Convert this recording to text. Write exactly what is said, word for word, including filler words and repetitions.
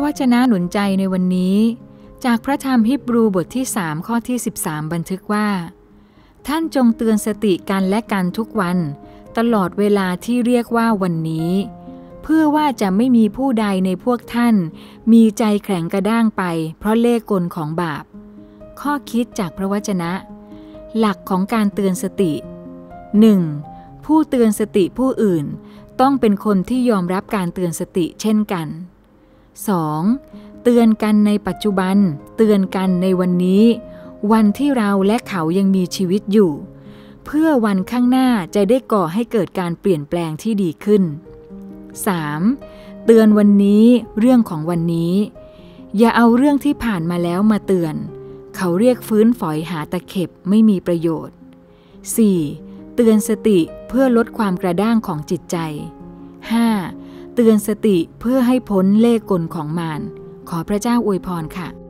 วจนะหนุนใจในวันนี้จากพระธรรมฮีบรูบทที่สามข้อที่สิบสามบันทึกว่าท่านจงเตือนสติกันและกันทุกวันตลอดเวลาที่เรียกว่าวันนี้เพื่อว่าจะไม่มีผู้ใดในพวกท่านมีใจแข็งกระด้างไปเพราะเล่ห์กลของบาปข้อคิดจากพระวจนะหลักของการเตือนสติ หนึ่ง. ผู้เตือนสติผู้อื่นต้องเป็นคนที่ยอมรับการเตือนสติเช่นกัน สอง. เตือนกันในปัจจุบันเตือนกันในวันนี้วันที่เราและเขายังมีชีวิตอยู่เพื่อวันข้างหน้าจะได้ก่อให้เกิดการเปลี่ยนแปลงที่ดีขึ้น สาม. เตือนวันนี้เรื่องของวันนี้อย่าเอาเรื่องที่ผ่านมาแล้วมาเตือนเขาเรียกฟื้นฝอยหาตะเข็บไม่มีประโยชน์ สี่. เตือนสติเพื่อลดความกระด้างของจิตใจ ห้า. เตือนสติเพื่อให้พ้นเล่ห์กลของมารขอพระเจ้าอวยพรค่ะ